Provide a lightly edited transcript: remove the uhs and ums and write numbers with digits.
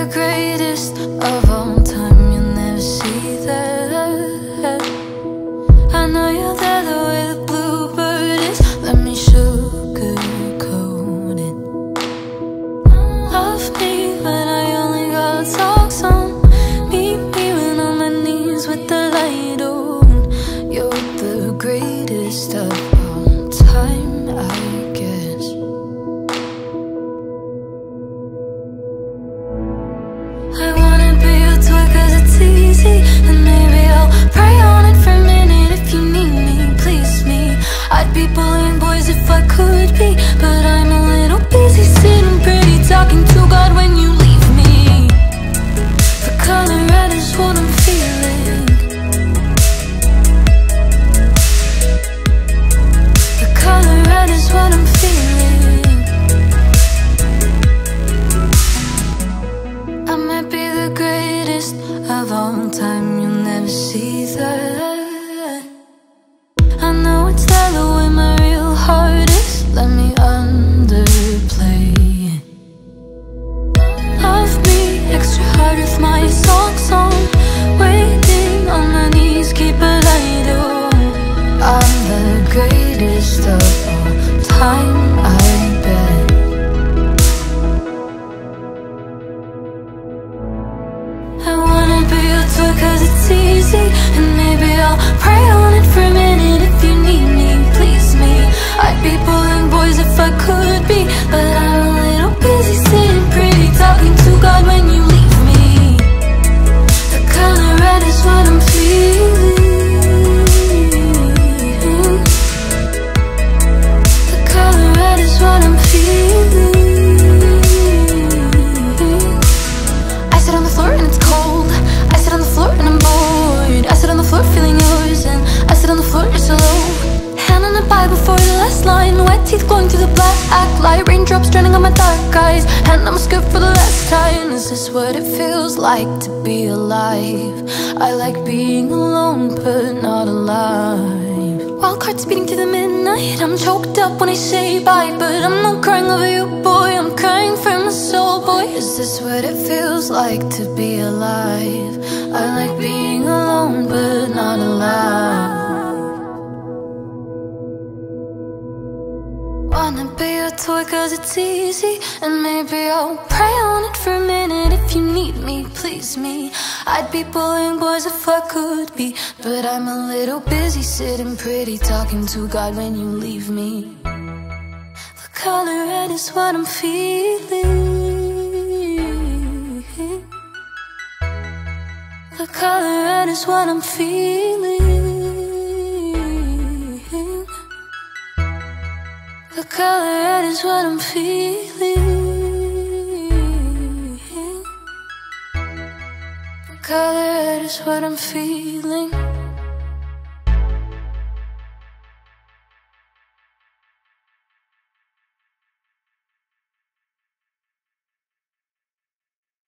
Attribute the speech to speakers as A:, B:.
A: the greatest of all time, you'll never see that. I know you're there the way the bluebird is. Let me sugarcoat it. Love me when I only got talks on. Meet me when on my knees with the light on. You're the greatest of all time, I guess. I wanna be your toy cause it's easy, and maybe I'll pray on it for a minute. If you need me, please me, I'd be bullying boys if I could be, but I'm a little busy sitting pretty, talking to God when you leave me. The color red is what I'm feeling. The color red is what I'm feeling. I might be the greatest of all time, you'll never see that. I know it's there the way my real heart is. Let me underplay. Love me extra hard with my socks on, waiting on my knees, keep a light on. I'm the greatest of all time, I bet. I wanna be your toy cause it's easy, and maybe I'll pray on it for a minute. If you need me, please me, I'd be bullying boys if I could be, but I'm a little busy sitting pretty, talking to God when you leave me. The color red is what I'm feeling. The color red is what I'm feeling. I sit on the floor and it's cold. I sit on the floor and I'm bored. I sit on the floor feeling yours, and I sit on the floor just alone. Hand on the Bible for the last line, wet teeth glowing through the black light, raindrops drowning on my dark eyes, and I'm scared for the last time. Is this what it feels like to be alive? I like being alone but not alive. Wild cards beating through the midnight, I'm choked up when I say bye, but I'm not crying over you, boy, I'm crying for my soul, boy. Is this what it feels like to be alive? I like being alone but not alive. Wanna be your toy cause it's easy, and maybe I'll pray on it for a minute. If you need me, please me, I'd be bullying boys if I could be, but I'm a little busy sitting pretty, talking to God when you leave me. The color red is what I'm feeling. The color red is what I'm feeling. The color red is what I'm feeling. The color red is what I'm feeling.